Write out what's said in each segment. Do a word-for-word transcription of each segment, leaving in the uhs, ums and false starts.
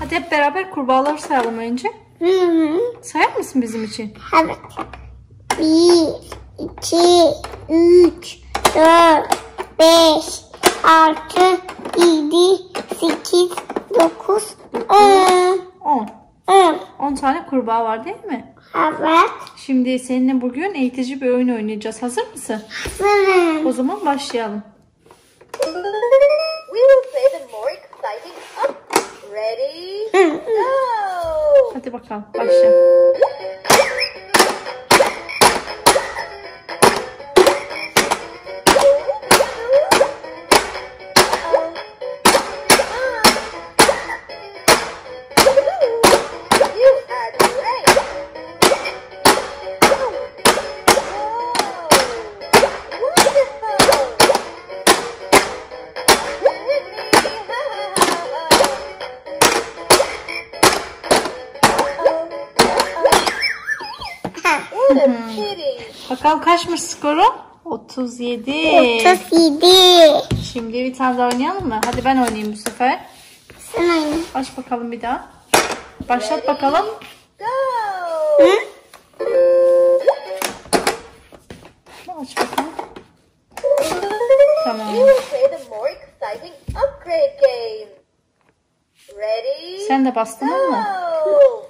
Hadi hep beraber kurbağaları sayalım önce. Hı hı. Sayar mısın bizim için? Evet. Bir, iki, üç, dört, beş, altı, yedi, sekiz, dokuz, on. On. On. On tane kurbağa var değil mi? Evet. Şimdi seninle bugün eğitici bir oyun oynayacağız. Hazır mısın? Hazırım. O zaman başlayalım. We will play the more exciting up. Ready? Go! Hadi bakalım başla. Bakalım kaçmış skoru? otuz yedi. otuz yedi. Şimdi bir tane daha oynayalım mı? Hadi ben oynayayım bu sefer. Sen oyna. Aç bakalım bir daha. Başlat bakalım. Go! Hı? Aç bakalım. Tamam. We will play the more exciting upgrade game. Ready? Sen de bastın mı? Go!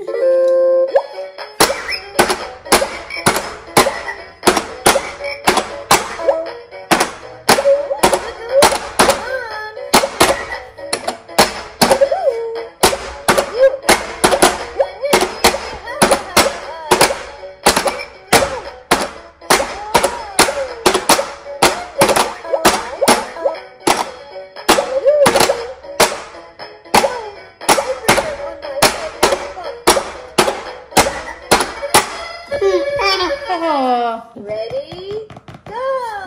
Ready? Go!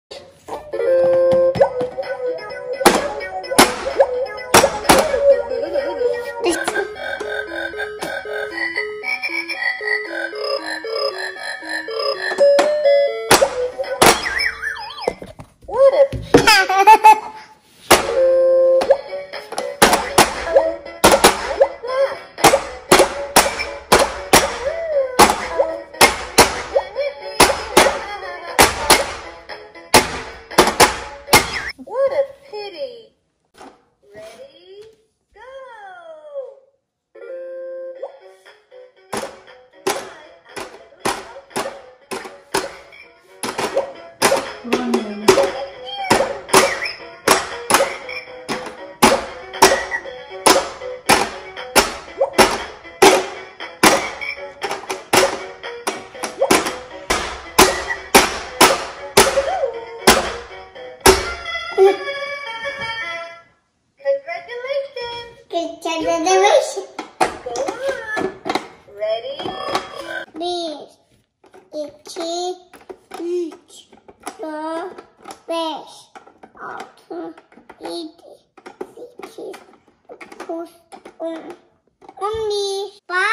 What a What a pity. Ready? Go! Congratulations! Congratulations. Go on! Ready? Bir, iki, üç, dört, beş, altı, yedi, sekiz, dokuz, on. On bir. Bye.